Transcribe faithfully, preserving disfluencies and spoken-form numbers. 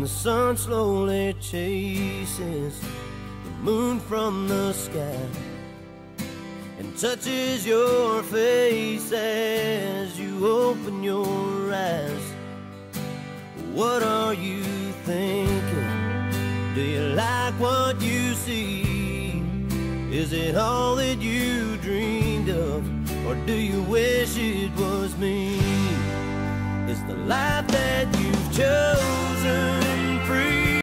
the sun slowly chases the moon from the sky and touches your face as you open your eyes. What are you thinking? Do you like what you see? Is it all that you dreamed of, or do you wish it was me? It's the life that you've chosen.